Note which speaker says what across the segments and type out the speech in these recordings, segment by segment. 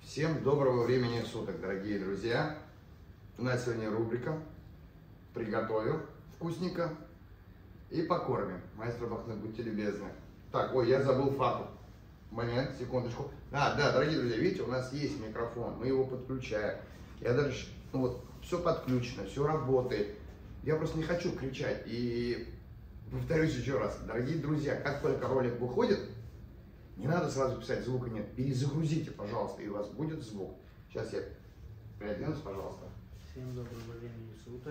Speaker 1: Всем доброго времени суток, дорогие друзья. У нас сегодня рубрика «Приготовим вкусненько и покормим». Маэстро Бахнет, будьте любезны. Так, ой, я забыл факел. Момент, секундочку. Да, дорогие друзья, видите, у нас есть микрофон, мы его подключаем. Я даже, все подключено, все работает. Я просто не хочу кричать. И повторюсь еще раз, дорогие друзья, как только ролик выходит, не надо сразу писать звука нет, перезагрузите, пожалуйста, и у вас будет звук. Сейчас я приоденусь, пожалуйста.
Speaker 2: Всем доброго времени суток.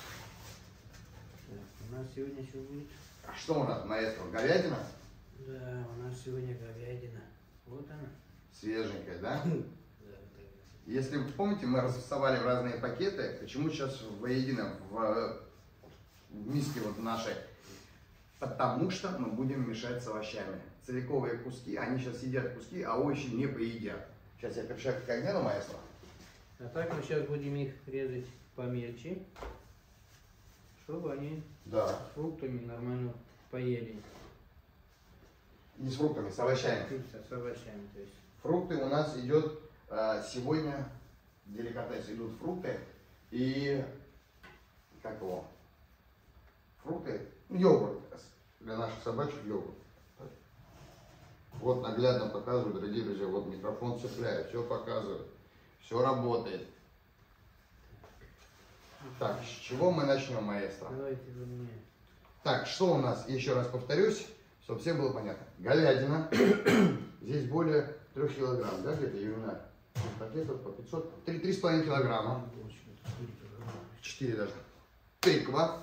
Speaker 2: Так, у нас сегодня что будет?
Speaker 1: А что у нас, маэстро, говядина?
Speaker 2: Да, у нас сегодня говядина. Вот она.
Speaker 1: Свеженькая, да?
Speaker 2: Да,
Speaker 1: Если вы помните, мы расфасовали в разные пакеты. Почему сейчас воедино в миске вот нашей? Потому что мы будем мешать с овощами. Целиковые куски, они сейчас едят куски, а овощи не поедят. Сейчас я перчатки как дену, маэстро.
Speaker 2: А так мы сейчас будем их резать помельче, чтобы они с фруктами нормально поели.
Speaker 1: Не с фруктами, с овощами.
Speaker 2: С овощами, то есть.
Speaker 1: Фрукты у нас идет сегодня, деликатес, идут фрукты и, как его, фрукты, йогурт, для наших собачек йогурт. Вот наглядно показываю, дорогие друзья, вот микрофон цепляет, все показывает, все работает. Так, с чего мы начнем, маэстро?
Speaker 2: Давайте вы мне.
Speaker 1: Так, что у нас, еще раз повторюсь, чтобы всем было понятно. Говядина, здесь более 3 килограмм, да, где-то юна? Пакетов по 500, 3,5 килограмма. 4 даже. Тыква,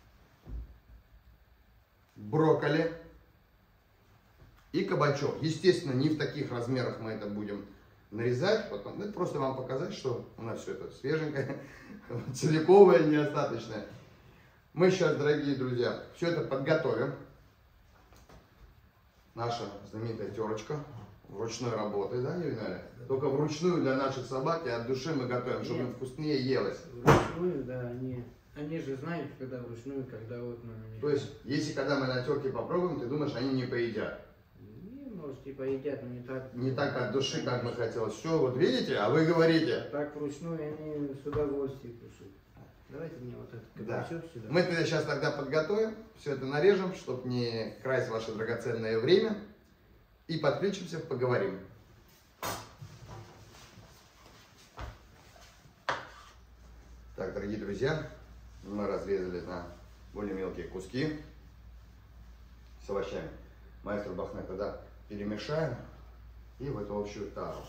Speaker 1: брокколи и кабачок. Естественно, не в таких размерах мы это будем нарезать, потом, это просто вам показать, что у нас все это свеженькое, целиковое, неостаточное. Мы сейчас, дорогие друзья, все это подготовим. Наша знаменитая терочка вручной работы, да, Ювеналя? Только вручную для наших собак и от души мы готовим, чтобы им вкуснее елось.
Speaker 2: Вручную, да, они же знают, когда вручную, когда вот мы...
Speaker 1: То есть, если когда мы на терке попробуем, ты думаешь, они не поедят?
Speaker 2: Может, и поедят, но не так.
Speaker 1: Не так от души, как мы хотелось. Все, вот видите, а вы говорите.
Speaker 2: А так вручную они с удовольствием кушают. Давайте мне вот этот кабачок сюда.
Speaker 1: Мы сейчас тогда подготовим, все это нарежем, чтобы не красть ваше драгоценное время. И подключимся, поговорим. Так, дорогие друзья, мы разрезали на более мелкие куски с овощами. Маэстро Бахнет тогда перемешаем и в эту общую тару.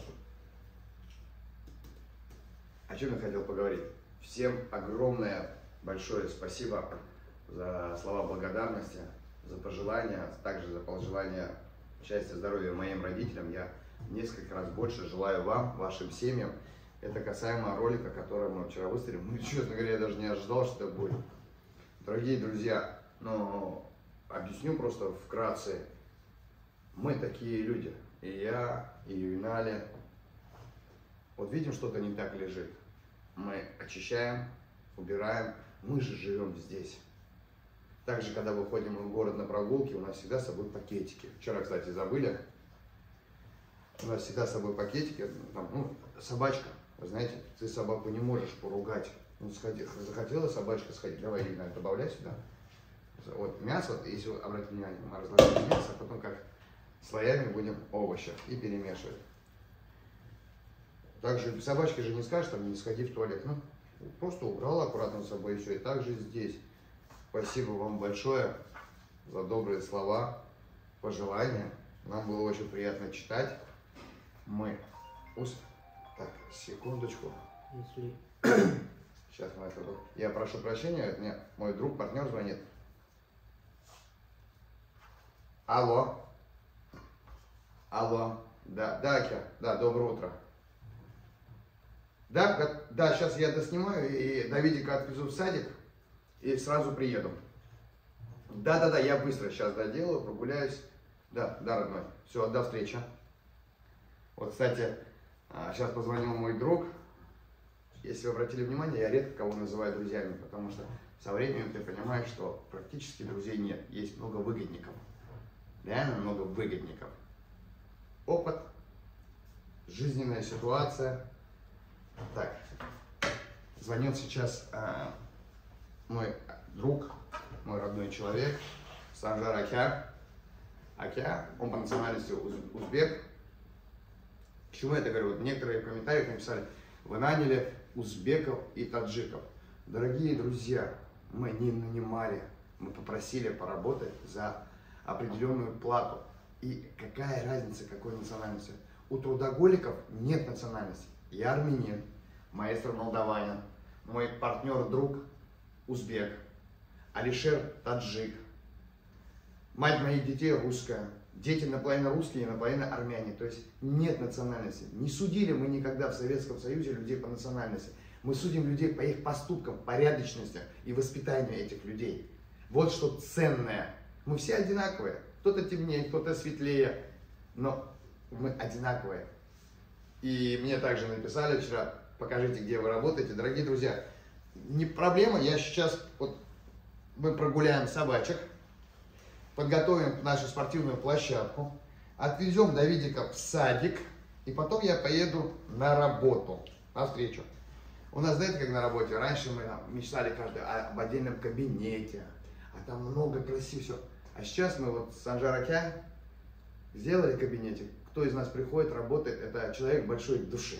Speaker 1: О чем я хотел поговорить? Всем огромное, большое спасибо за слова благодарности, за пожелания, также за пожелания счастья, здоровья моим родителям. Я несколько раз больше желаю вам, вашим семьям. Это касаемо ролика, который мы вчера выставили. Ну, честно говоря, я даже не ожидал, что это будет. Дорогие друзья, объясню просто вкратце. Мы такие люди. И я, и Ювеналя. Вот видим, что-то не так лежит. Мы очищаем, убираем. Мы же живем здесь. Также, когда выходим в город на прогулки, у нас всегда с собой пакетики. Вчера, кстати, забыли. У нас всегда с собой пакетики. Собачка. Вы знаете, ты собаку не можешь поругать. Захотела собачка сходить. Давай, Ювеналя, добавляй сюда. Вот мясо, если вы обратите внимание, мы разложили мясо, а потом как слоями будем овощи и перемешивать. Также собачке же не скажешь, там, не сходи в туалет. Просто убрала аккуратно с собой и все. И также здесь. Спасибо вам большое за добрые слова, пожелания. Нам было очень приятно читать. Так, секундочку. Сейчас мы это... Я прошу прощения, мне мой друг, партнер звонит. Алло. Алло. Да, доброе утро. Да, сейчас я доснимаю и Давидика отвезу в садик и сразу приеду. Да, я быстро сейчас доделаю, прогуляюсь. Да, родной. Все, до встречи. Вот, кстати, сейчас позвонил мой друг. Если вы обратили внимание, я редко кого называю друзьями, потому что со временем ты понимаешь, что практически друзей нет. Есть много выгодников. Реально много выгодников. Опыт жизненная ситуация. Так, звонит сейчас мой друг, мой родной человек, Санжар Акя. Акя, он по национальности узбек. К чему я это говорю? Вот некоторые в комментариях написали, вы наняли узбеков и таджиков. Дорогие друзья, мы не нанимали, мы попросили поработать за определенную плату. И какая разница, какой национальности? У трудоголиков нет национальности. Я армянин, маэстро молдаванин, мой партнер, друг узбек, Алишер таджик. Мать моих детей русская. Дети наполовину русские, наполовину армяне. То есть нет национальности. Не судили мы никогда в Советском Союзе людей по национальности. Мы судим людей по их поступкам, порядочности и воспитанию этих людей. Вот что ценное. Мы все одинаковые. Кто-то темнее, кто-то светлее. Но мы одинаковые. И мне также написали вчера, покажите, где вы работаете. Дорогие друзья, не проблема. Я сейчас, вот мы прогуляем собачек. Подготовим нашу спортивную площадку, отвезем Давидика в садик, и потом я поеду на работу, навстречу. У нас, знаете, как на работе, раньше мы мечтали каждый об отдельном кабинете, а там много красивого всего. А сейчас мы вот с Санжар Акя сделали кабинетик. Кто из нас приходит, работает, это человек большой души.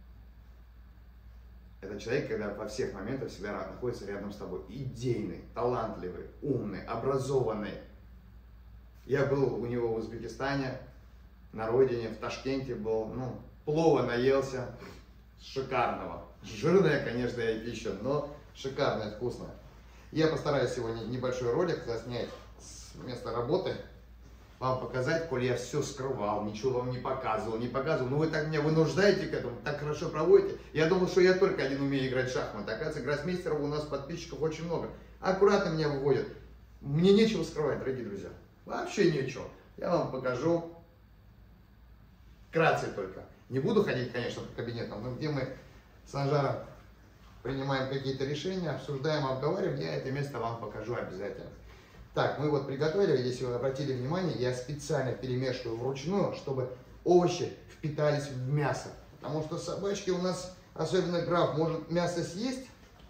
Speaker 1: Это человек, когда во всех моментах всегда находится рядом с тобой. Идейный, талантливый, умный, образованный. Я был у него в Узбекистане, на родине, в Ташкенте был, ну, плова наелся, шикарного. Жирная, конечно, пища, но шикарная, вкусная. Я постараюсь сегодня небольшой ролик заснять с места работы, вам показать, коль я все скрывал, ничего вам не показывал. Но вы так меня вынуждаете к этому, так хорошо проводите. Я думал, что я только один умею играть в шахматы. Оказывается, гроссмейстеров у нас подписчиков очень много. Аккуратно меня выводят. Мне нечего скрывать, дорогие друзья. Вообще ничего. Я вам покажу вкратце только. Не буду ходить, конечно, по кабинетам, но где мы с Санжаром принимаем какие-то решения, обсуждаем, обговариваем, я это место вам покажу обязательно. Так, мы вот приготовили, если вы обратили внимание, я специально перемешиваю вручную, чтобы овощи впитались в мясо. Потому что собачки у нас, особенно граф, может мясо съесть,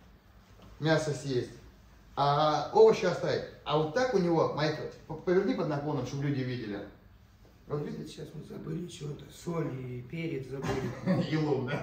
Speaker 1: а овощи оставить. А вот так у него, Майкл, поверни под наклоном, чтобы люди видели.
Speaker 2: Вот видите, сейчас мы забыли что-то, соль и перец забыли.
Speaker 1: И лук, да?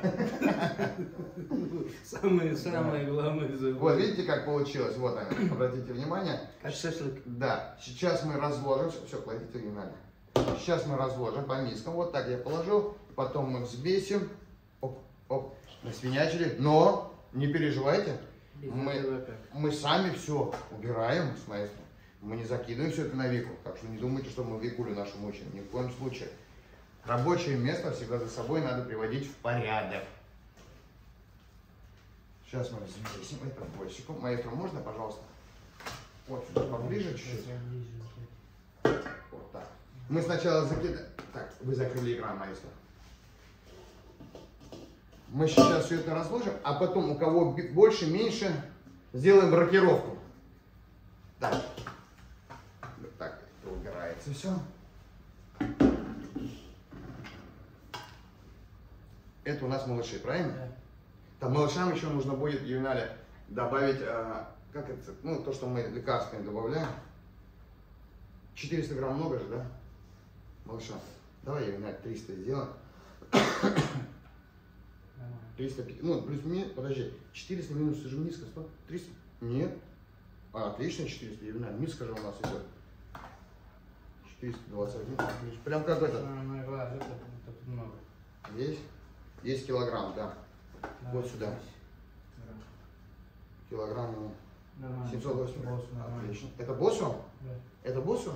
Speaker 2: Самое главное забыли.
Speaker 1: Вот видите, как получилось, вот они, обратите внимание.
Speaker 2: Как шашлык.
Speaker 1: Да, сейчас мы разложим, все, кладите внимание. Сейчас мы разложим по мискам, вот так я положил, потом мы взбесим, оп, насвинячили, но не переживайте. Мы сами все убираем с маэстро. Мы не закидываем все это на Вику. Так что не думайте, что мы Викулю нашу мучаем. Ни в коем случае. Рабочее место всегда за собой надо приводить в порядок. Сейчас мы взвесим это больщиком. Маэстро, можно, пожалуйста? Вот сюда поближе чуть-чуть. Вот так. Мы сначала закидаем. Так, вы закрыли экран, маэстро. Мы сейчас все это разложим, а потом, у кого больше, меньше, сделаем рокировку. Так. Вот так, это убирается все. Это у нас малыши, правильно? Да. Там малышам еще нужно будет, Юналя, добавить, как это, ну, то, что мы лекарственные добавляем. 400 грамм много же, да? Малышам. Давай, Юналя, 300 сделаем. 300, ну, плюс минус, подожди, 400 минус, это же миска, 100, 300? Нет. Отлично, 400, Юналя, миска же у нас идет. 421, отлично. Прям как это.
Speaker 2: Это много.
Speaker 1: Здесь? Есть килограмм, да. Вот сюда. Килограмм 780. Отлично. Это боссу?
Speaker 2: Да.
Speaker 1: Это боссу?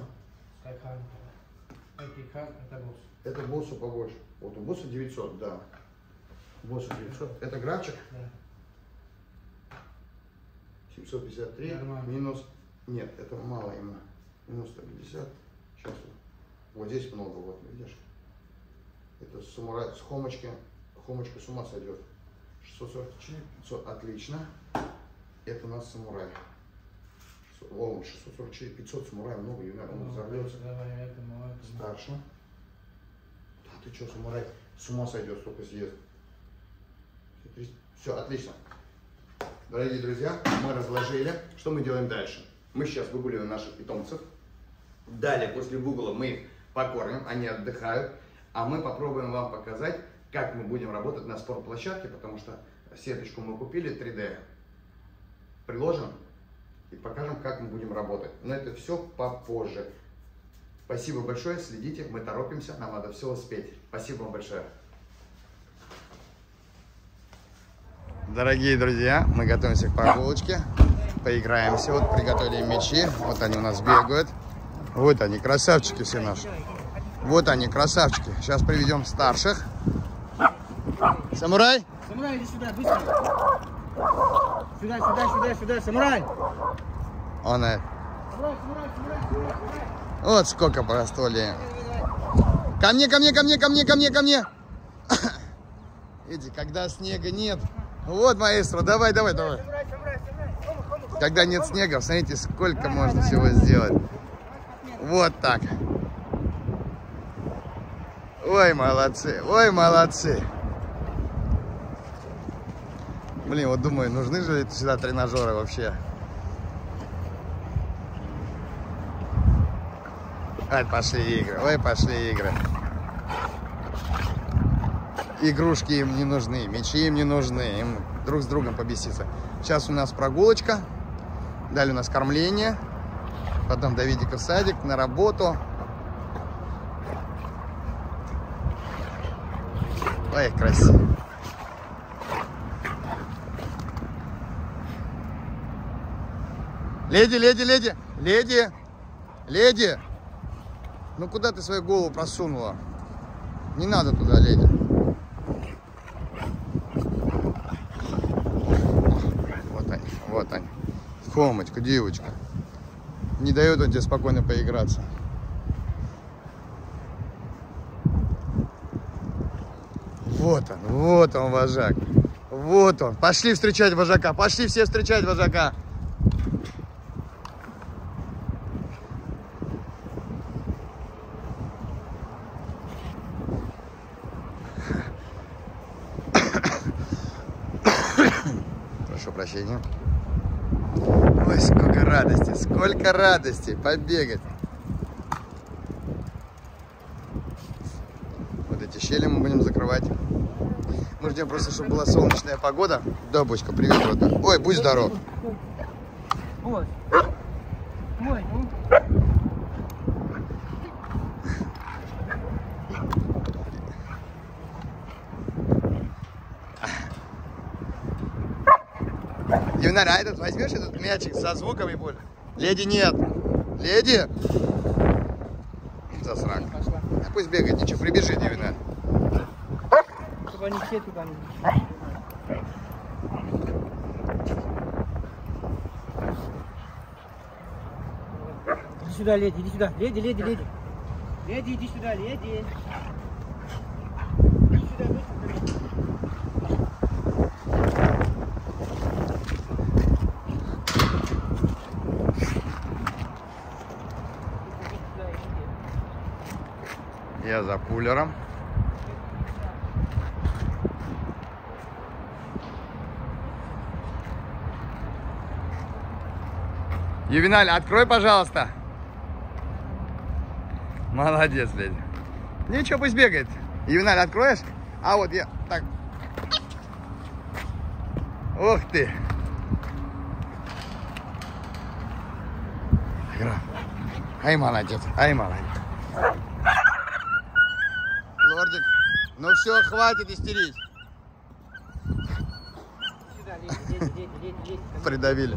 Speaker 2: Это босс.
Speaker 1: Это боссу побольше. Вот у босса 900, да. Боссу 900. Это графчик?
Speaker 2: Да.
Speaker 1: 753 минус. Нет, это мало ему. Минус 150. Сейчас. Вот здесь много, вот, видишь? Это самурай с хомочки. Хомочка с ума сойдет. 644, 500, отлично. Это у нас самурай. О, 644, 500 самурай, много, Юнар, он взорвется. Старше. Да ты что, самурай? С ума сойдет, столько съест. Все, отлично. Дорогие друзья, мы разложили. Что мы делаем дальше? Мы сейчас выгуливаем наших питомцев. Далее, после выгула, мы их покормим, они отдыхают. А мы попробуем вам показать, как мы будем работать на спортплощадке, потому что сеточку мы купили 3D. Приложим и покажем, как мы будем работать. Но это все попозже. Спасибо большое, следите, мы торопимся, нам надо все успеть. Спасибо вам большое. Дорогие друзья, мы готовимся к прогулочке. Поиграемся. Вот приготовили мячи. Вот они у нас бегают. Вот они, красавчики все наши. Вот они, красавчики. Сейчас приведем старших. Самурай!
Speaker 2: Самурай, иди сюда, быстро! Сюда, сюда, сюда, сюда, самурай!
Speaker 1: Он это.
Speaker 2: Самурай.
Speaker 1: Вот сколько простолей. Ко мне, ко мне, ко мне, ко мне, ко мне, ко мне. Видите, когда снега нет. Вот, маэстро, давай. Когда нет снега, смотрите, сколько можно всего сделать. Вот так. Ой, молодцы, ой, молодцы. Блин, вот думаю, нужны же сюда тренажеры вообще. Ой, пошли игры. Игрушки им не нужны, мячи им не нужны, им друг с другом побеситься. Сейчас у нас прогулочка, далее у нас кормление, потом Давидика в садик, на работу. Ой, красиво. Леди! Ну куда ты свою голову просунула? Не надо туда, леди. Вот они. Хомочка, девочка. Не дает он тебе спокойно поиграться. Вот он, вожак. Вот он. Пошли встречать вожака. Пошли все встречать вожака. Прошу прощения. Ой, сколько радости побегать. Вот эти щели мы будем закрывать. Мы ждем просто, чтобы была солнечная погода. Да, Бочка, привет, родной. Ой, будь здоров.
Speaker 2: Ой. Ой, ну.
Speaker 1: Юнарь, а этот возьмешь этот мячик со звуками более? Леди нет. Леди? Засрак. А пусть бегает, ничего, прибежит Юнарь.
Speaker 2: Чтобы они все туда не... Иди сюда, леди, иди сюда. Леди. Леди, иди сюда, леди. Иди сюда, быстро.
Speaker 1: Я за кулером. Ювеналь, открой, пожалуйста. Молодец, леди. Ничего, пусть бегает. Ювеналь, откроешь? А вот я так. Ух ты. Ай, молодец, Лордик, ну все, хватит истерить.
Speaker 2: Сюда, леди.
Speaker 1: Придавили.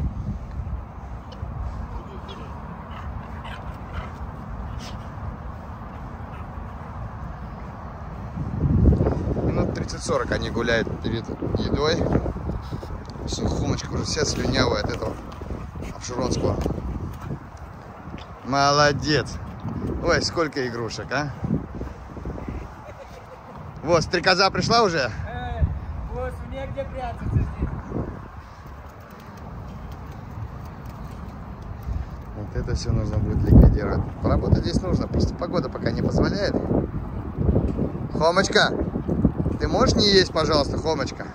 Speaker 1: Минут 30-40 они гуляют перед едой. Хомочка уже вся слюнявая от этого обширонского. Молодец. Ой, сколько игрушек, а? Вот, стрекоза пришла уже?
Speaker 2: Вот, негде прятаться здесь.
Speaker 1: Вот это все нужно будет ликвидировать. Поработать здесь нужно, просто погода пока не позволяет. Хомочка, Ты можешь не есть, пожалуйста, Хомочка?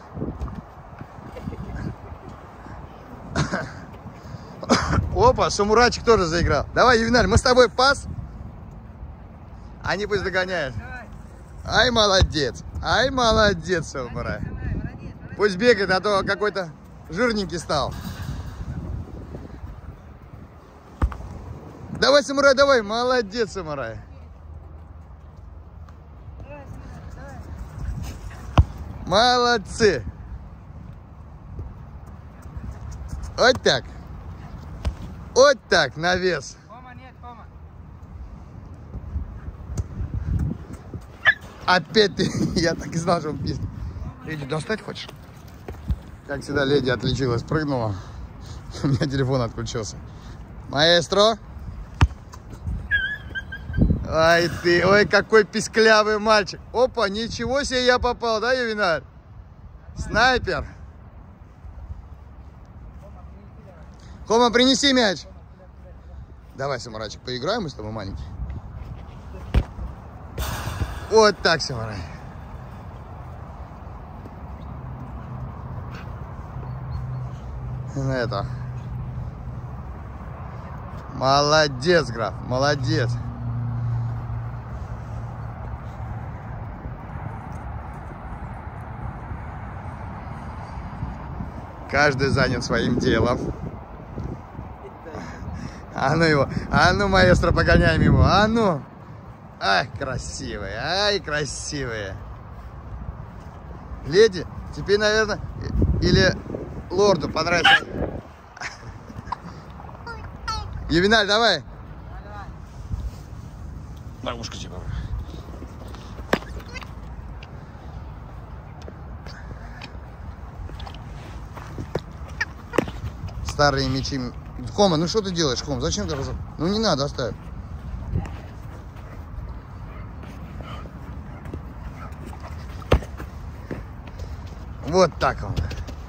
Speaker 1: Опа, самурайчик тоже заиграл. Давай, Ювеналь, мы с тобой пас. Они пусть догоняют. Ай, молодец. Ай, молодец, самурай. Пусть бегает, а то какой-то жирненький стал. Давай, самурай, давай. Молодец, самурай. Молодцы. Вот так. Вот так, на вес.
Speaker 2: Хома, нет, Хома.
Speaker 1: Опять ты. Я так и знал, что он пиздит. Леди, достать хочешь? Как всегда, леди отличилась, прыгнула. У меня телефон отключился. Маэстро. Ай ты, ой, какой писклявый мальчик. Опа, ничего себе я попал, да, Ювеналь? Снайпер. Хома, принеси мяч. Давай, самурайчик, поиграем мы с тобой, маленький. Вот так, самурай. Это. Молодец, граф, молодец. Каждый занят своим делом. А ну его, а ну, маэстро, погоняем его, а ну. Ай, красивые, ай, красивые. Леди, теперь, наверное, или лорду понравится. Ювеналь, давай. На ушко тебе. Старые мечи. Хома, ну что ты делаешь, Хом? Зачем ты разобрал? Ну не надо, оставь. Вот так он.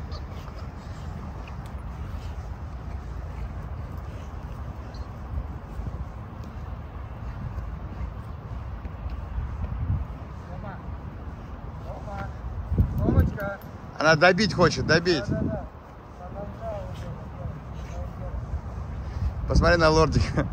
Speaker 1: Она добить хочет, добить. Да. Посмотри на лордика.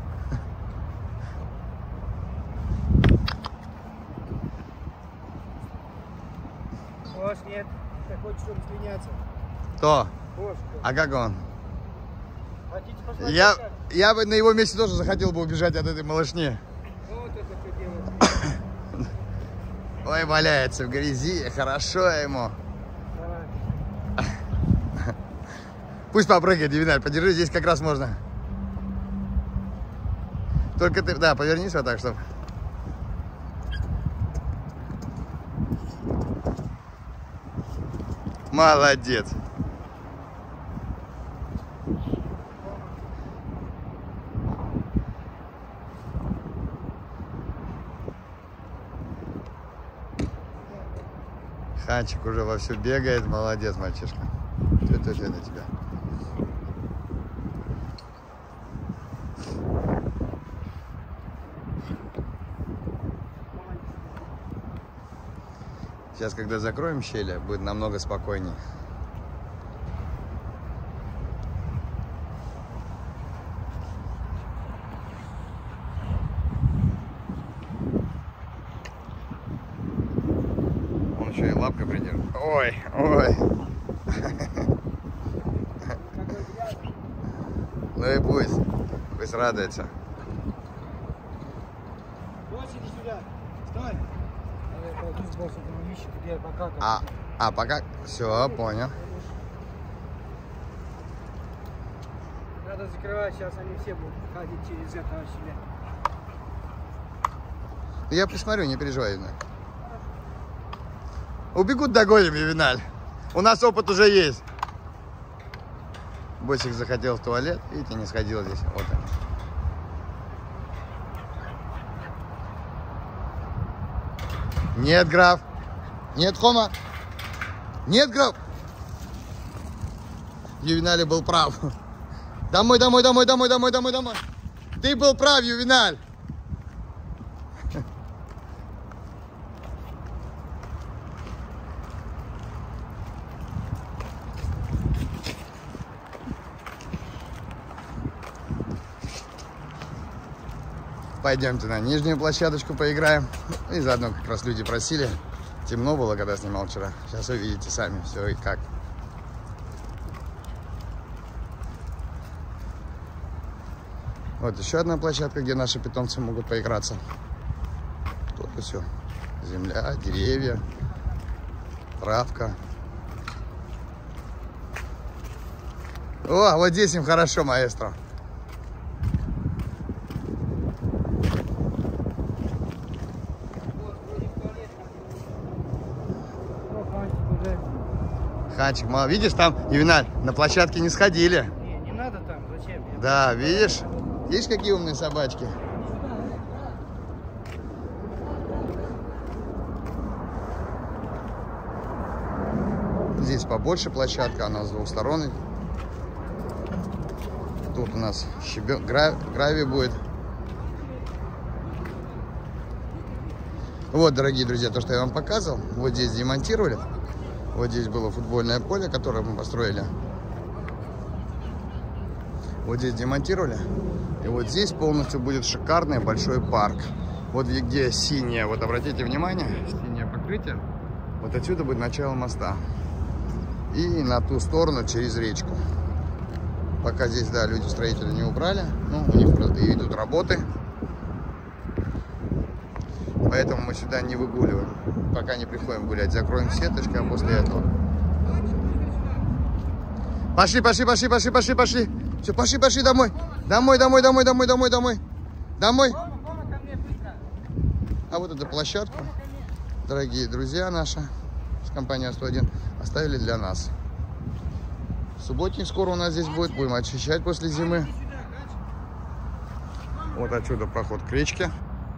Speaker 2: Кош, нет. Ты хочешь, чтобы слиняться?
Speaker 1: Кто?
Speaker 2: Кош.
Speaker 1: А как он?
Speaker 2: Хотите посмотреть?
Speaker 1: Я бы на его месте тоже захотел бы убежать от этой малышни.
Speaker 2: Вот это что делать.
Speaker 1: Ой, валяется в грязи, хорошо ему.
Speaker 2: Давай.
Speaker 1: Пусть попрыгает, Ювеналь, подержи, здесь как раз можно. Только ты, да, повернись вот так, чтобы... Молодец. Ханчик уже вовсю бегает, молодец, мальчишка. Это на тебя. Сейчас, когда закроем щели, будет намного спокойнее. Он еще и лапкой придержит. Ой, ой. Ну и пусть радуется.
Speaker 2: Иди сюда. Стой.
Speaker 1: Пока. Все, понял.
Speaker 2: Надо закрывать, сейчас они все будут ходить через этого себя.
Speaker 1: Я присмотрю, не переживай, Ювеналь. Убегут, догоним, Ювеналь. У нас опыт уже есть. Босик захотел в туалет, видите, не сходил здесь. Вот он. Нет, граф. Нет, Хома. Нет, граф. Ювеналь был прав. Домой. Ты был прав, Ювеналь. Пойдемте на нижнюю площадочку поиграем. И заодно как раз люди просили. Темно было, когда снимал вчера. Сейчас увидите сами все и как. Вот еще одна площадка, где наши питомцы могут поиграться. Тут и все. Земля, деревья, травка. О, вот здесь им хорошо, маэстро. Ханчик, мало. Видишь, там, Ювеналь, на площадке не сходили.
Speaker 2: Не надо там, зачем?
Speaker 1: Да, видишь? Видишь, какие умные собачки? Здесь побольше площадка, она с двух сторон. Тут у нас гравий будет. Вот, дорогие друзья, то, что я вам показывал. Вот здесь демонтировали. Вот здесь было футбольное поле, которое мы построили. Вот здесь демонтировали. И вот здесь полностью будет шикарный большой парк. Вот где синее, вот обратите внимание, синее покрытие. Вот отсюда будет начало моста. И на ту сторону через речку. Пока здесь, да, люди-строители не убрали. Ну, у них просто идут работы. Поэтому мы сюда не выгуливаем. Пока не приходим гулять. Закроем сеточкой, а после этого. Пошли, пошли, пошли, пошли, пошли, пошли. Все, пошли, пошли домой. Домой, домой, домой, домой, домой, домой. Домой. А вот эту площадку, дорогие друзья наши, с компанией 101, оставили для нас. Субботник скоро у нас здесь будет. Будем очищать после зимы. Вот отсюда проход к речке.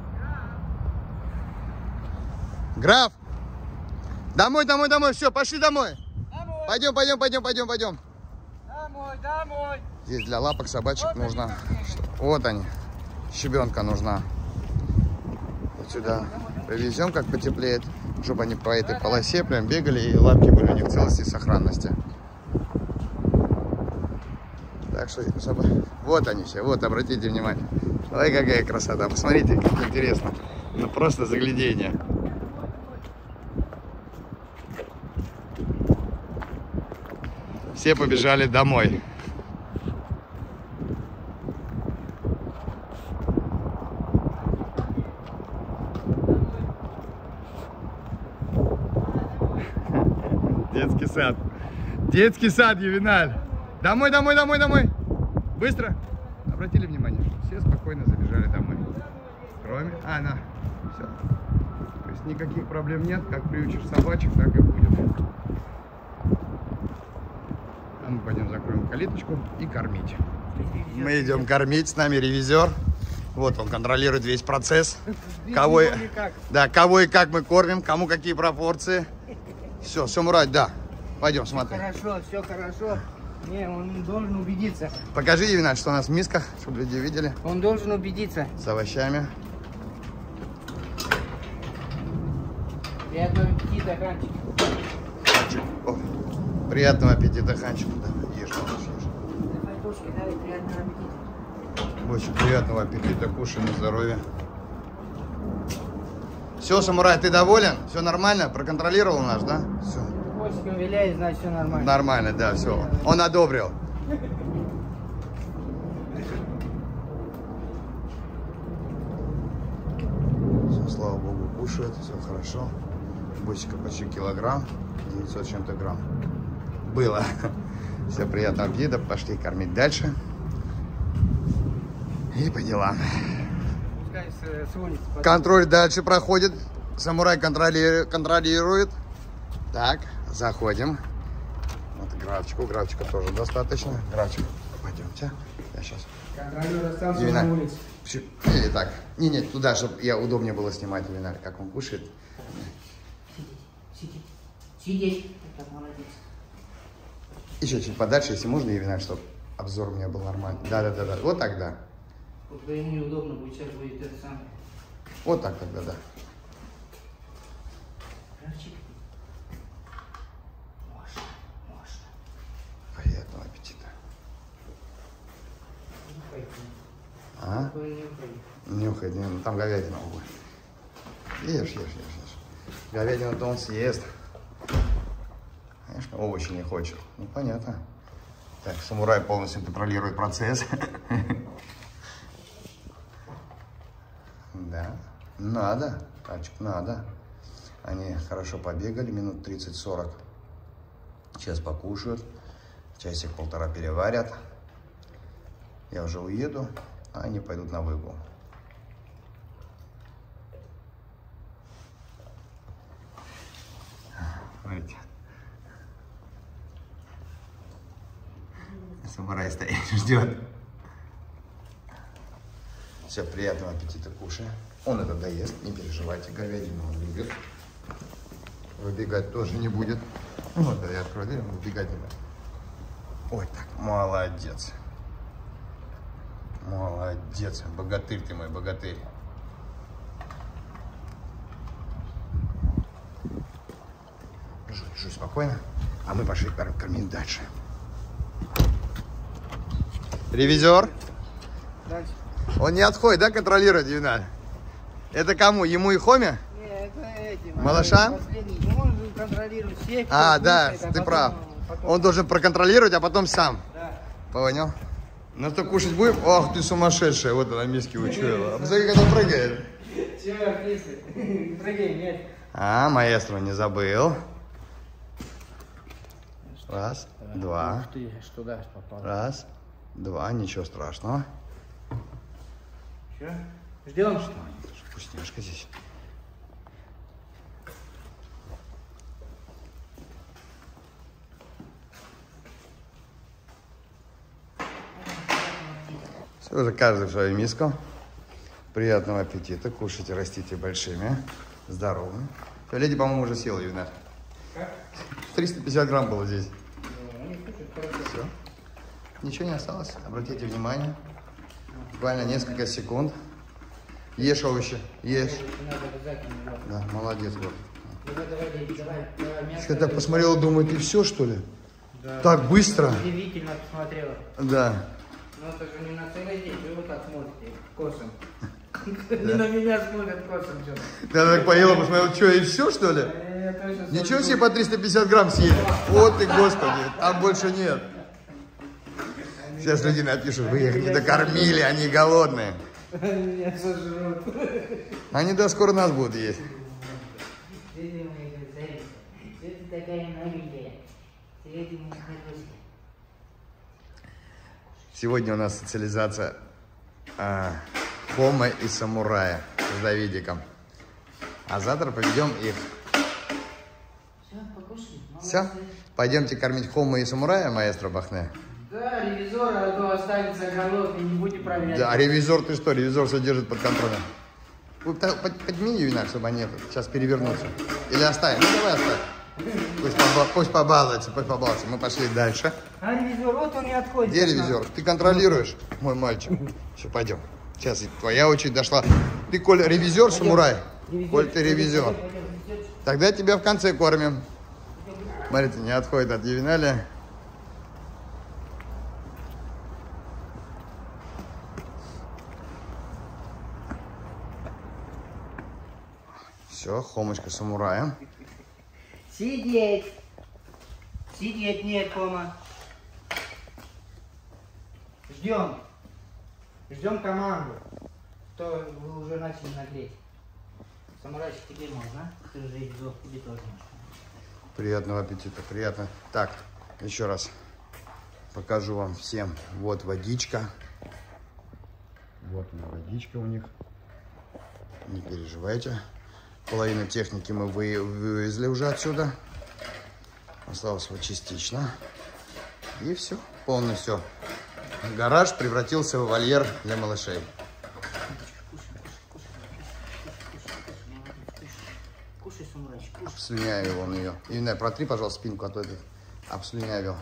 Speaker 1: Граф! Домой, домой, домой. Все, пошли домой. Домой. Пойдем, пойдем, пойдем, пойдем, пойдем.
Speaker 2: Домой, домой.
Speaker 1: Здесь для лапок собачек вот нужно. Вот они. Щебенка нужна. Вот сюда привезем, как потеплеет, чтобы они по этой полосе прям бегали и лапки были у них в целости и сохранности. Так что, вот они все. Вот, обратите внимание. Ой, какая красота. Посмотрите, как интересно. Ну, просто заглядение. Все побежали домой. Детский сад. Детский сад, Ювеналь. Домой, домой, домой, домой. Быстро. Обратили внимание, что все спокойно забежали домой. Кроме... все. То есть никаких проблем нет. Как приучишь собачек, так и будет. А мы пойдем закроем калиточку и кормить. Мы идем кормить. С нами ревизор. Вот он контролирует весь процесс. Кого и как мы кормим, кому какие пропорции. Все, самурай, да. Пойдем, смотри.
Speaker 2: Хорошо, все хорошо. Не, он должен убедиться.
Speaker 1: Покажи, Ювеналь, что у нас в мисках, чтобы люди видели.
Speaker 2: Он должен убедиться.
Speaker 1: С овощами.
Speaker 2: Приятного аппетита, Ханчик.
Speaker 1: О, приятного аппетита, Ханчик. Да, ешь, ешь.
Speaker 2: Давай, приятного аппетита.
Speaker 1: Очень приятного аппетита, кушай на здоровье. Все, самурай, ты доволен? Все нормально? Проконтролировал наш, да? Все.
Speaker 2: Хвостиком виляет, значит, все нормально.
Speaker 1: Нормально, да, все. Он одобрил. Все, слава богу, кушает, все хорошо. Бусика почти килограмм, 900 с чем-то грамм. Было. Все, приятного аппетита, пошли кормить дальше. И по делам. Контроль дальше проходит. Самурай контролирует. Так, заходим. Вот Графчику. Графчика тоже достаточно. Графчик, пойдемте. Я сейчас.
Speaker 2: Контролер остался на улице.
Speaker 1: Или так. Нет, туда, чтобы я удобнее было снимать Ювеналь, как он кушает.
Speaker 2: Сидеть. Это молодец.
Speaker 1: Еще чуть подальше, если можно, Ювеналь, чтобы обзор у меня был нормальный. Да. Вот так, да.
Speaker 2: Вот ему неудобно будет, сейчас будет это самое.
Speaker 1: Вот так тогда, да.
Speaker 2: Графчик. Можно.
Speaker 1: Приятного аппетита.
Speaker 2: Не
Speaker 1: Не уходи. нюхает. Там говядина будет. Ешь. Говядину-то он съест. Конечно, овощи не хочет. Ну, понятно. Так, самурай полностью контролирует процесс. Да, надо, тачек, надо. Они хорошо побегали, минут 30-40. Сейчас покушают. Часик-полтора переварят. Я уже уеду, а они пойдут на выгул. Смотрите. Самурай стоит, ждет. Все, приятного аппетита, кушай. Он это доест, не переживайте, говядину он любит. Выбегать тоже не будет. Вот, да, я открою дверь, он выбегать не будет. Ой, так, молодец. Молодец, богатырь ты мой, богатырь. Жуй спокойно, а мы пошли кормить дальше. Ревизор?
Speaker 2: Дальше.
Speaker 1: Он не отходит, да, контролирует ювеналь? Это кому? Ему и Хоме?
Speaker 2: Нет, это этим.
Speaker 1: Малышам?
Speaker 2: Он же контролирует всех.
Speaker 1: А, да, ты прав. Он должен проконтролировать, а потом сам.
Speaker 2: Да.
Speaker 1: Понял? Ну что, кушать будем? Ох, ты сумасшедшая. Вот она миски учуяла. Посмотри, как она прыгает.
Speaker 2: Чего, Крисы? Прыгай, нет.
Speaker 1: А, маэстро не забыл. Раз, два.
Speaker 2: Ух ты, что дашь, попал.
Speaker 1: Раз, два, ничего страшного.
Speaker 2: Че? Ждем?
Speaker 1: Что? Вкусняшка здесь. Все, уже каждый в свою миску. Приятного аппетита. Кушайте, растите большими, здоровыми. Леди, по-моему, уже съела ювеналь.
Speaker 2: Как?
Speaker 1: 350 грамм было здесь.
Speaker 2: Они кушают хорошо.
Speaker 1: Все. Ничего не осталось. Обратите внимание. Буквально несколько секунд. Ешь овощи. Ешь.
Speaker 2: Надо обязательно.
Speaker 1: Да, молодец. Вот.
Speaker 2: Давай, мясо.
Speaker 1: Я так посмотрела, думаю, ты все, что ли?
Speaker 2: Да.
Speaker 1: Так быстро.
Speaker 2: Удивительно посмотрела.
Speaker 1: Да.
Speaker 2: Ну это же не на целый день, вы вот так смотрите, косом. Не на меня смотрят косом что-то.
Speaker 1: Я так поела, посмотрела, что, и все, что ли? Ничего себе, по 350 грамм съели. Вот ты, господи, там больше нет. Сейчас люди напишут, вы их не докормили, они голодные.
Speaker 2: Меня сожрут.
Speaker 1: Они да скоро нас будут есть.
Speaker 2: Это такая новенькая.
Speaker 1: Сегодня у нас социализация Хомы и Самурая с Давидиком. А завтра поведем их.
Speaker 2: Все, покушай.
Speaker 1: Все? Пойдемте кормить Хомы и Самурая, маэстро Бахне?
Speaker 2: Да, ревизор, а то останется голодный, не будете проверять.
Speaker 1: Да, ревизор ты что? Ревизор все держит под контролем. Подними ювеналь, чтобы они сейчас перевернутся. Или оставим? Ну давай оставим. Пусть побалуется, пусть побалуется. Мы пошли дальше.
Speaker 2: А ревизор, вот он и отходит.
Speaker 1: Где ревизор? Ты контролируешь, мой мальчик. Все, пойдем. Сейчас твоя очередь дошла. Ты, Коль, ревизор, Самурай? Коль, ты ревизор. Тогда тебя в конце кормим. Смотрите, не отходит от ювеналя. Все, Хомочка Самурая.
Speaker 2: Сидеть. Сидеть нет, Хома. Ждем. Ждем команду. То вы уже начали нагреть. Самурайчик, тебе можно? Ты уже ревизор, тебе тоже можно.
Speaker 1: Приятного аппетита, приятно. Так, еще раз покажу вам всем. Вот водичка. Вот она, водичка у них. Не переживайте. Половину техники мы вывезли уже отсюда. Осталось вот частично. И все, полностью. Гараж превратился в вольер для малышей.
Speaker 2: Кушай, Самурайчик, кушай.
Speaker 1: Обслюнявил он ее. Ирина, протри, пожалуйста, спинку, а то это обслюнявил.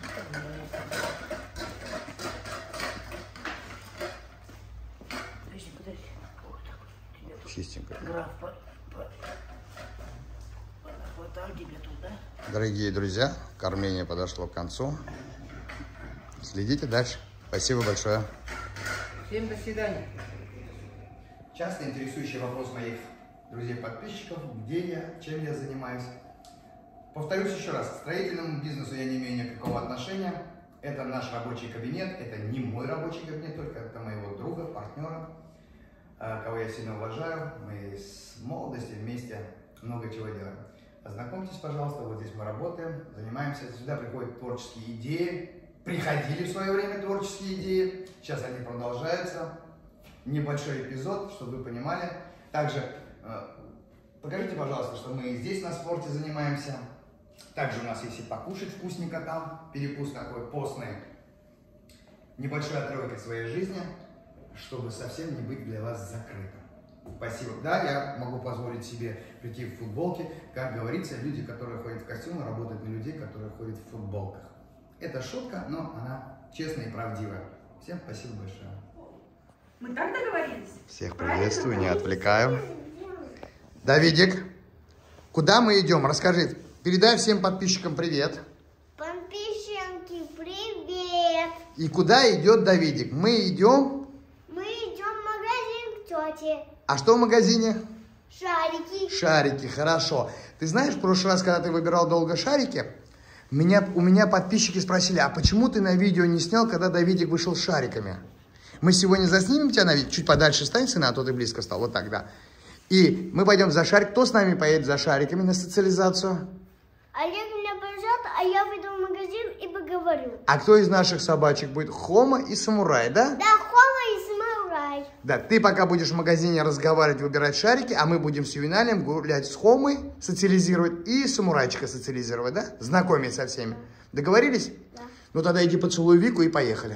Speaker 2: Подожди.
Speaker 1: Чистенько.
Speaker 2: Граф, хватай тебя тут, да?
Speaker 1: Дорогие друзья, кормление подошло к концу. Следите дальше. Спасибо большое.
Speaker 2: Всем до свидания.
Speaker 1: часто интересующий вопрос моих друзей-подписчиков, где я, чем я занимаюсь. Повторюсь еще раз, к строительному бизнесу я не имею никакого отношения. Это наш рабочий кабинет, это не мой рабочий кабинет, только это моего друга, партнера, кого я сильно уважаю. Мы с молодости вместе много чего делаем. Ознакомьтесь, пожалуйста, вот здесь мы работаем, занимаемся. Сюда приходят творческие идеи. Приходили в свое время творческие идеи, сейчас они продолжаются. Небольшой эпизод, чтобы вы понимали. Также покажите, пожалуйста, что мы здесь на спорте занимаемся. Также у нас есть и покушать вкусненько там, перекус такой постный. Небольшой отрывок из своей жизни, чтобы совсем не быть для вас закрытым. Спасибо. Да, я могу позволить себе прийти в футболке. Как говорится, люди, которые ходят в костюмы, работают на людей, которые ходят в футболках. Это шутка, но она честная и правдивая. Всем спасибо большое.
Speaker 3: Мы так договорились?
Speaker 1: Всех приветствую, не отвлекаю. Давидик, куда мы идем? Расскажи. Передай всем подписчикам привет.
Speaker 4: Подписчики, привет!
Speaker 1: И куда идет Давидик? Мы идем...
Speaker 4: Мы идем в магазин к тете.
Speaker 1: А что в магазине?
Speaker 4: Шарики.
Speaker 1: Шарики, хорошо. Ты знаешь, в прошлый раз, когда ты выбирал долго шарики, у меня подписчики спросили, а почему ты на видео не снял, когда Давидик вышел с шариками? Мы сегодня заснимем тебя на видео, чуть подальше стань, сына, а то ты близко стал, вот так, да. И мы пойдем за шарик. Кто с нами поедет за шариками на социализацию?
Speaker 4: Олег меня повезет, а я пойду в магазин и поговорю.
Speaker 1: А кто из наших собачек будет? Хома и Самурай, да?
Speaker 4: Да, Хома и Самурай.
Speaker 1: Да, ты пока будешь в магазине разговаривать, выбирать шарики, а мы будем с Ювеналием гулять с Хомой, социализировать, и Самурайчика социализировать, да? Знакомить со всеми. Договорились?
Speaker 4: Да.
Speaker 1: Ну тогда иди поцелуй Вику и поехали.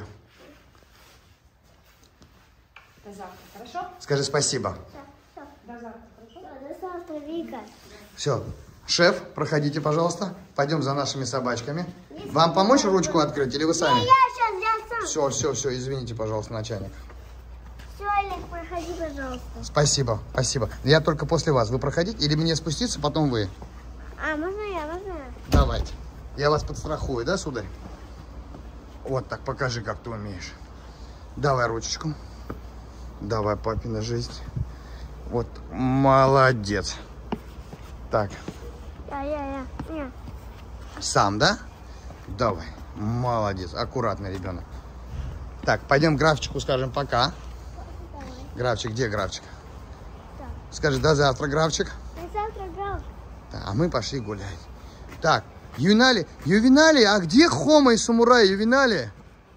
Speaker 3: До завтра, хорошо?
Speaker 1: Скажи спасибо.
Speaker 3: До завтра, хорошо?
Speaker 4: До завтра, Вика.
Speaker 1: Все. Шеф, проходите, пожалуйста. Пойдем за нашими собачками. Вам помочь ручку открыть или вы сами?
Speaker 4: Я сам.
Speaker 1: Все, извините, пожалуйста, начальник.
Speaker 4: Все, Олег, проходи, пожалуйста.
Speaker 1: Спасибо. Я только после вас. Вы проходите или мне спуститься, потом вы?
Speaker 4: А, можно я?
Speaker 1: Давайте. Я вас подстрахую, да, сударь? Вот так, покажи, как ты умеешь. Давай ручечку. Давай, папина жизнь. Вот, молодец. Так.
Speaker 4: Я.
Speaker 1: Сам, да? Давай. Молодец. Аккуратный ребенок. Так, пойдем Графчику скажем пока.
Speaker 4: Давай.
Speaker 1: Графчик, где Графчик?
Speaker 4: Так.
Speaker 1: Скажи, до завтра, Графчик.
Speaker 4: До завтра, Граф.
Speaker 1: Да, а мы пошли гулять. Так, Ювенали, а где Хома и Самурай, Ювенали?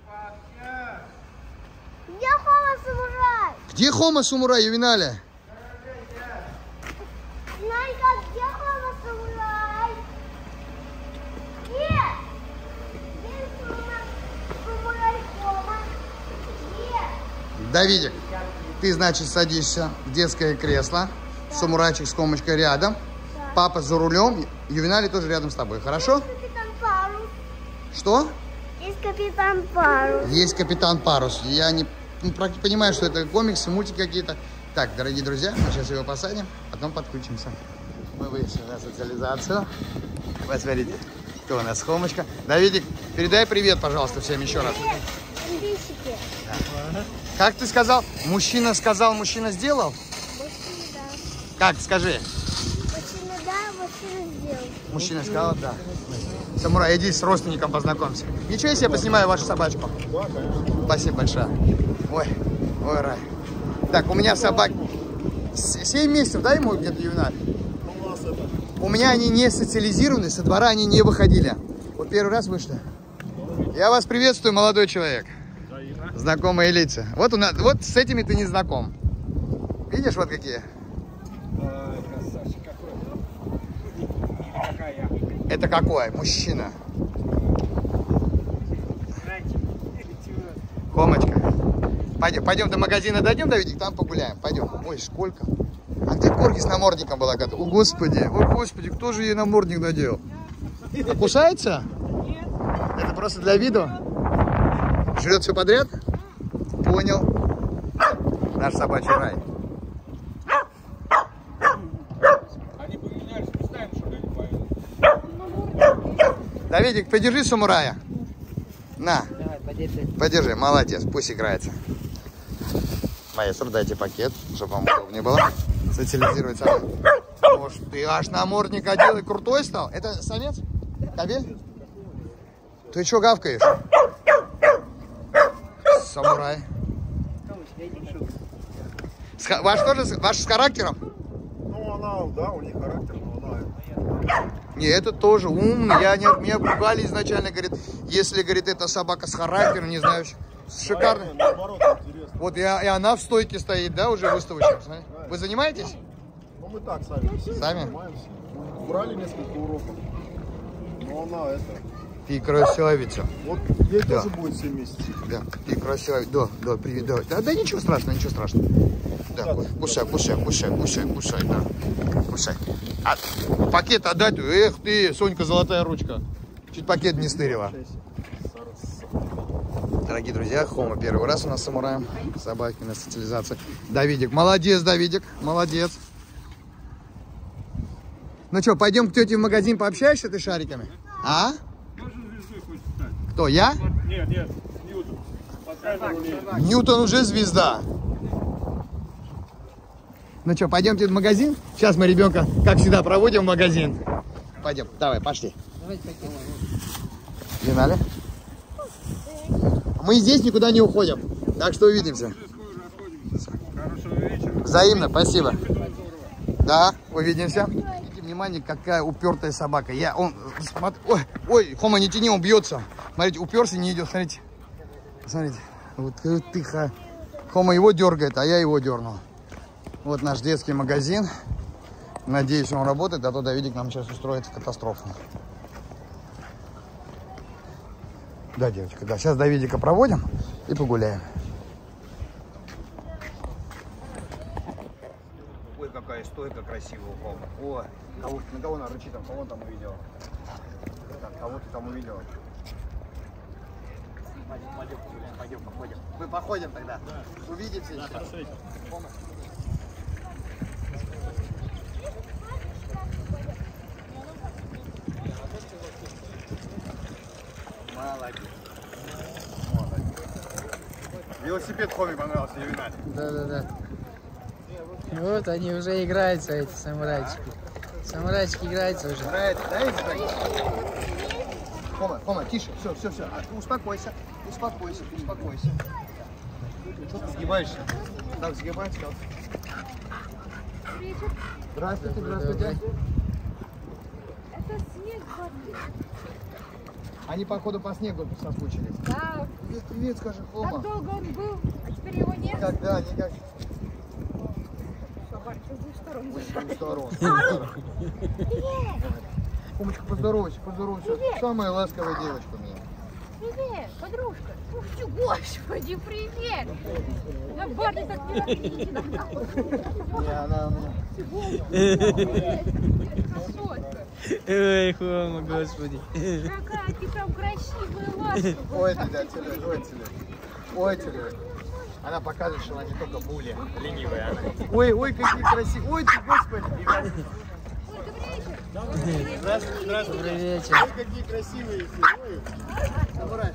Speaker 4: Где Хома Самурай?
Speaker 1: Где Хома, Самурай, Ювенали?
Speaker 4: Найка, где Хома Самурай? Где? Где Самурай Хома? Где?
Speaker 1: Давидик, ты, значит, садишься в детское кресло. Самурайчик с Хомочкой рядом. Папа за рулем. Ювенали тоже рядом с тобой, хорошо?
Speaker 4: Есть капитан Парус.
Speaker 1: Что?
Speaker 4: Есть капитан Парус.
Speaker 1: Есть капитан Парус. Я не понимаю, что это комиксы, мультики какие-то. Так, дорогие друзья, мы сейчас его посадим, потом подключимся. Мы вышли на социализацию. Вот смотрите, кто у нас, Хомочка. Давидик, передай привет, пожалуйста, всем еще раз.
Speaker 4: Привет, подписчики.
Speaker 1: Да. Как ты сказал? Мужчина сказал, мужчина сделал?
Speaker 4: Мужчина, да.
Speaker 1: Как, скажи.
Speaker 4: Мужчина, да, мужчина сделал.
Speaker 1: Мужчина сказал, да. Самурай, иди с родственником познакомься. Ничего, если я поснимаю вашу собачку? Да, конечно. Спасибо большое. Ой, рай. Так, у меня собак 7 месяцев, да, ему где-то Ювеналь? У меня они не социализированы, со двора они не выходили. Вот первый раз вышли. Я вас приветствую, молодой человек. Знакомые лица. Вот, вот с этими ты не знаком. Видишь, вот какие?
Speaker 5: Красавчик, какой.
Speaker 1: Это какой? Мужчина. Хомочка. Пойдем до магазина дойдем, Давидик, там погуляем. Пойдем. Ой, сколько. А где корги с намордником была? О, господи, кто же ей намордник надел? А кусается? Нет. Это просто для виду? Жрет все подряд? Понял. Наш собачий рай.
Speaker 5: Они поменялись местами, что ли, не понял.
Speaker 1: Давидик, подержи Самурая. На.
Speaker 2: Давай, подержи.
Speaker 1: Подержи, молодец, пусть играется. Маэстро, дайте пакет, чтобы вам удобнее было социализировать. Может, ты аж намордник одел и крутой стал? Это самец? Кобель? Ты что гавкаешь? Самурай. Ваш тоже, ваш с характером?
Speaker 6: Ну, она, да, у них характер, но она...
Speaker 1: Не, это тоже умный. Меня пугали изначально, говорит, если, говорит, это собака с характером, не знаю, шикарно.
Speaker 6: Наоборот, интересно.
Speaker 1: Вот и она в стойке стоит, да, уже выставочная. Вы занимаетесь?
Speaker 6: Ну, мы так сами.
Speaker 1: Сами?
Speaker 6: Занимаемся. Брали несколько уроков. Но она это...
Speaker 1: Ты красавица.
Speaker 6: Вот ей
Speaker 1: Да.
Speaker 6: тоже будет 7 месяцев.
Speaker 1: Да, ты красавица. Да, привет, давай. Да, ничего страшного, ничего страшного. Да, кусай, да. Кусай. А пакет отдать? Эх ты, Сонька, золотая ручка. Чуть пакет не стырила. Дорогие друзья, Хома первый раз у нас с самураем. Собаки на социализации. Давидик, молодец, Давидик, молодец. Ну что, пойдем к тете в магазин пообщаешься ты шариками? А? Кто, я?
Speaker 5: Нет, Ньютон. Пока не
Speaker 1: Ньютон уже звезда. Ну что, пойдемте в магазин? Сейчас мы ребенка, как всегда, проводим в магазин. Пойдем, давай, пошли. Погнали. Мы здесь никуда не уходим, так что увидимся.
Speaker 5: Хорошего вечера.
Speaker 1: Взаимно, спасибо. Да, увидимся. Обратите внимание, какая упертая собака. Ой, Хома, не тяни, он бьется. Смотрите, уперся, не идет, смотрите. Смотрите, вот тихо. Хома его дергает, а я его дернул. Вот наш детский магазин. Надеюсь, он работает, а то Давидик нам сейчас устроит катастрофу. Да, девочка, да. Сейчас Давидика проводим и погуляем. Ой, какая стойка красивая у Хома. О, на кого она рычит там? Кого он там увидел? Так, кого ты там увидел? Пойдем, походим. Мы походим тогда. Да. Увидимся еще. Молодец. Велосипед Хоме понравился, Ювеналь.
Speaker 2: Да. Вот они уже играются, эти самурайчики. Самурайчики играются уже.
Speaker 1: Нравится, да, эти такие? Хома, тише, все. Успокойся. Что ты сгибаешься? Так, сгибайся. Здравствуйте.
Speaker 3: Это снег.
Speaker 1: Они, походу, по снегу соскучились.
Speaker 3: Да.
Speaker 1: Привет, скажи, Хома.
Speaker 3: Так долго он был, а теперь его нет.
Speaker 1: Никогда.
Speaker 3: Собака с двух
Speaker 1: С двух сторон. Хомочка, поздоровайся. Самая ласковая девочка у меня.
Speaker 3: Привет, подружка. Ух ты, господи, привет. На баре так не надо.
Speaker 1: Не, она у меня.
Speaker 3: Красотка.
Speaker 2: Ой, Хома, господи.
Speaker 3: Какая ты там красивая, ласковая.
Speaker 1: Ой, ты, да, ой, тебе. Она показывает, что она не только буля, ленивая. Ой, какие красивые. Ой, ты, господи. Здравствуйте.
Speaker 2: Добрый вечер.
Speaker 1: Ой, какие красивые все. Ой, самурай.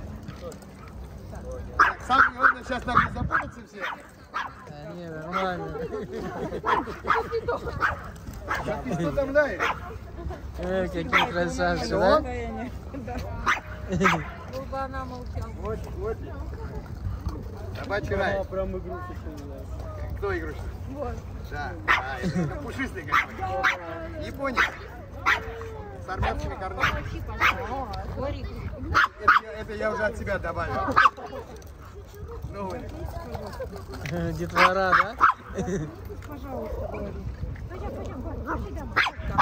Speaker 1: Самое главное, сейчас нам не запутаться все.
Speaker 2: Да, не, нормально.
Speaker 1: Что там дай?
Speaker 2: Ой, какие красавцы, да?
Speaker 3: Долго она молчала.
Speaker 1: Вот. Собачий рай.
Speaker 5: Прям игрушечный.
Speaker 1: Кто игрушечный?
Speaker 3: Вот.
Speaker 1: Да, это пушистый какой-то. Японец. С армянскими корнями.
Speaker 3: Говори.
Speaker 1: Это я уже от себя добавил. Новый.
Speaker 2: Детвора, да?
Speaker 3: Пожалуйста, говори. Пойдем.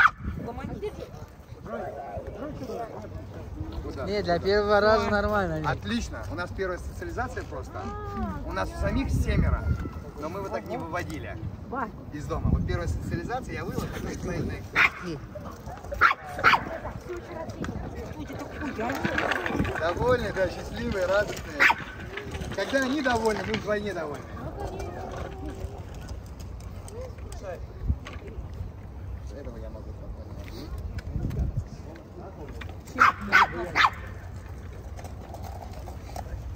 Speaker 2: Не, для первого раза нормально.
Speaker 1: Отлично. У нас первая социализация просто. У нас у самих 7, но мы вот так не выводили из дома. Вот первая социализация, я вывел. Довольны, да, счастливые, радостные. Когда они довольны, мы вдвойне довольны. С этого я могу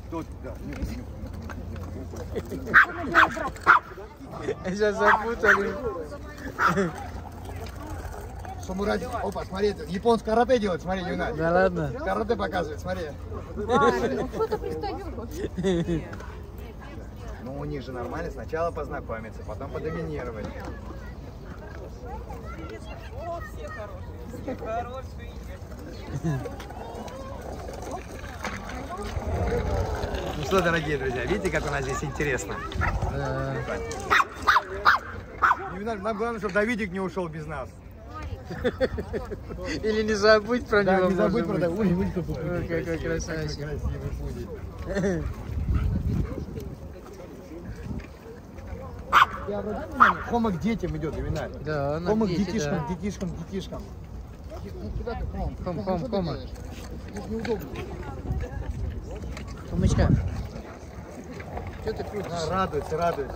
Speaker 2: Сейчас запутали.
Speaker 6: Самурай, опа, смотри, японский карате делает, смотри, Юна.
Speaker 2: Да ладно.
Speaker 6: Карате показывает, смотри.
Speaker 3: Ну что ты пристаешь?
Speaker 6: Ну, у них же нормально, сначала познакомиться, потом подоминировать. Ну что, дорогие друзья, видите, как у нас здесь интересно?
Speaker 2: Да.
Speaker 6: Нам главное, чтобы Давидик не ушел без нас.
Speaker 2: Или не забудь про него.
Speaker 6: Не забудь про
Speaker 2: может быть.
Speaker 6: Давидика.
Speaker 2: Ой, какой красавчик.
Speaker 6: Красивый пудик. Я обратил внимание, Хома к детям идет, Ювеналь.
Speaker 2: Да, он
Speaker 6: Хома к
Speaker 2: дети,
Speaker 6: детишкам,
Speaker 2: да.
Speaker 6: детишкам. Ну, куда ты, Хом?
Speaker 2: Хом,
Speaker 6: что ты
Speaker 2: Хома.
Speaker 6: делаешь? Это неудобно.
Speaker 2: Хомочка. Что ты крутишься?
Speaker 6: Радуется.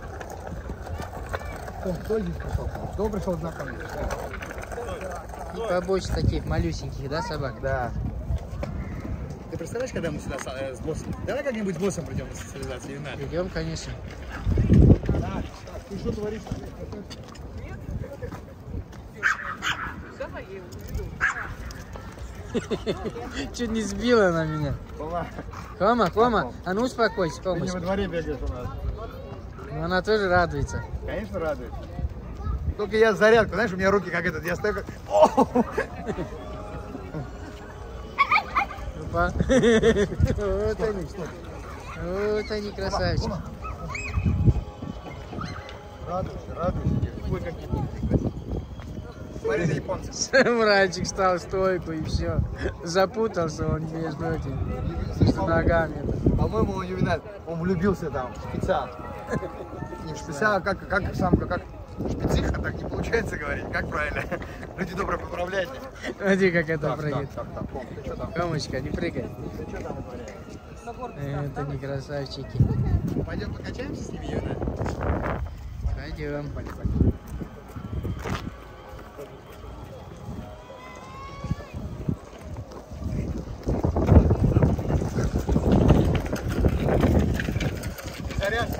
Speaker 6: Хом, кто здесь пришел? Кто пришел знакомиться?
Speaker 2: И побольше таких малюсеньких, да, собак?
Speaker 6: Да. Ты представляешь, когда мы сюда с боссом? Давай как-нибудь с боссом придем на социализацию, Ювеналь.
Speaker 2: Идем, конечно.
Speaker 6: Так, ты что творишь?
Speaker 2: Чуть не сбила она меня. Хома, а ну успокойся,
Speaker 6: Ты не во
Speaker 2: Хомочка.
Speaker 6: дворе бегаешь у нас.
Speaker 2: Ну, она тоже радуется.
Speaker 6: Конечно, радует. Только я зарядку, знаешь, у меня руки как этот, я стою как... О!
Speaker 2: Опа. Вот они красавчики.
Speaker 6: Радуйся. Ой, как японцы. Смотри на японцев.
Speaker 2: Самурайчик стал в стойку и все. Запутался он между ногами.
Speaker 6: По-моему, он Ювеналь, он влюбился там, в шпица. Не в шпица, а как самка, как шпициха, так не получается говорить. Как правильно? Люди добрые поправляйте.
Speaker 2: Смотри, как это прыгает.
Speaker 6: Так, Хом, ты что там?
Speaker 2: Хомочка, не прыгай.
Speaker 6: Ты что там вытворяешь?
Speaker 2: Это не красавчики.
Speaker 6: Пойдем покачаемся с ними, Ювеналь?
Speaker 2: Пойдем.
Speaker 6: Заряд.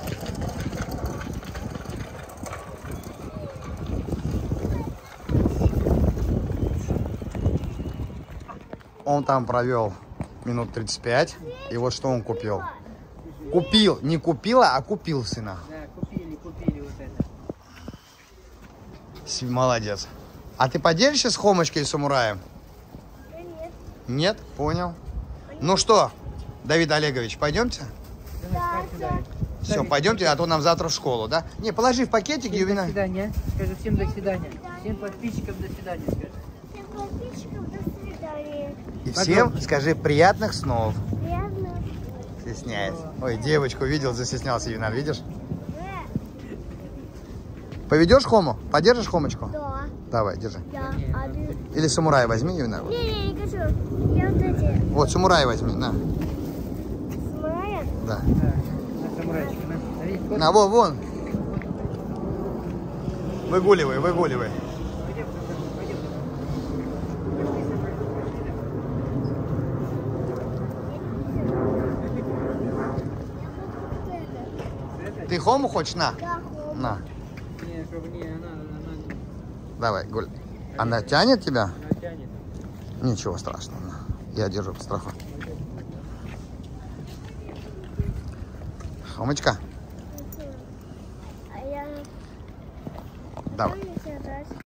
Speaker 6: Он там провел минут 35. И вот что он купил. Купил, не купила, а купил сына.
Speaker 2: Да, купили вот это.
Speaker 6: Молодец. А ты поделишься с Хомочкой и Самураем?
Speaker 4: Нет.
Speaker 6: Нет? Понял. Ну что, Давид Олегович, пойдемте? Все, пойдемте, а то нам завтра в школу, да? Не, положи в пакетик,
Speaker 2: Всем до
Speaker 6: Ювеналь.
Speaker 2: свидания. Скажи всем до свидания. Всем подписчикам до свидания. Скажи.
Speaker 4: Всем подписчикам до свидания.
Speaker 6: И всем скажи приятных снов.
Speaker 4: Приятно.
Speaker 6: Стесняется. Ой, девочку видел, застеснялся Ювеналь, видишь? Поведешь Хому? Подержишь Хомочку?
Speaker 4: Да.
Speaker 6: Давай, держи.
Speaker 4: Да. А ты...
Speaker 6: Или Самурай возьми, Ювеналь.
Speaker 4: Не хочу. Я вот эти.
Speaker 6: Вот, Самурай возьми, на.
Speaker 4: Смотрят.
Speaker 6: Да.
Speaker 2: Да, на самурайчика. На, видишь, вот.
Speaker 6: На, вон. Выгуливай.
Speaker 2: Пойдем.
Speaker 6: Ты Хому хочешь? На.
Speaker 4: Да, Хом.
Speaker 6: На.
Speaker 2: Не, чтобы не, она
Speaker 6: Давай, Гуль. Она тянет тебя?
Speaker 2: тянет.
Speaker 6: Ничего страшного. На. Я держу под страху. Хомочка,
Speaker 4: А я...
Speaker 6: давай.